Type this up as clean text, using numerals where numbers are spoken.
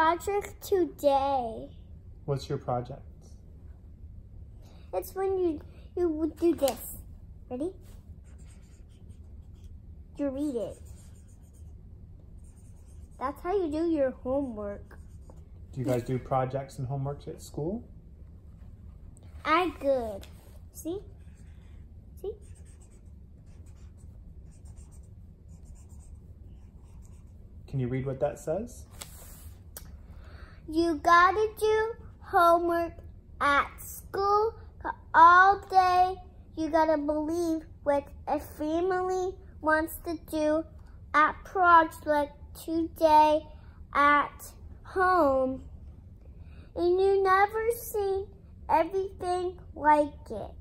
project today. What's your project? It's when you would do this. Ready? You read it. That's how you do your homework. Do you guys do projects and homeworks at school? I good. See? See? Can you read what that says? You gotta do homework at school all day. You gotta believe what a family wants to do at project today at home. And you never seen everything like it.